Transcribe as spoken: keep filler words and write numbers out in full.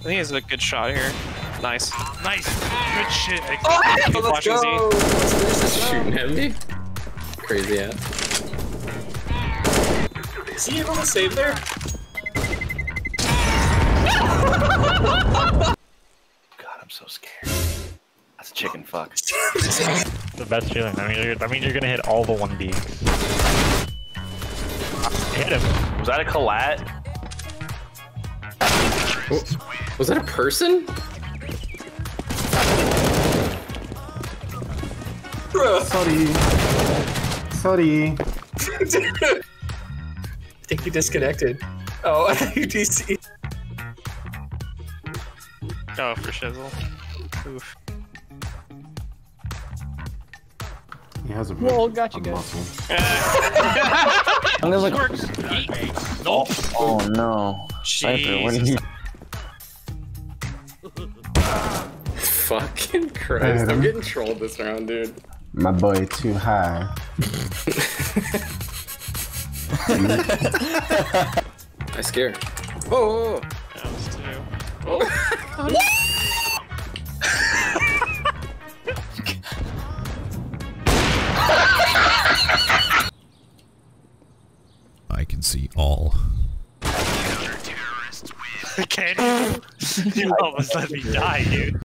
think he's a good shot here. Nice. Nice. Good shit. Oh, Oh, let's go. Let's finish this Shooting round. at me? Crazy ass. Is he able to save there? God, I'm so scared. That's a chicken fuck. The best feeling. I mean, you're, I mean, you're gonna hit all the one Ds. Hit him. Was that a collat? Oh, was that a person? Sorry. Sorry. I think he disconnected. Oh, I think you D C. Oh, for shizzle. Oof. He has a Whoa, got you a guys. muscle. I'm gonna look. Nope. Oh no. Cypher, what are you? Fucking Christ. I'm Man. getting trolled this round, dude. My boy too high. I scare. Oh! That was two. Oh! I can see all. Can you? You almost let me die, dude.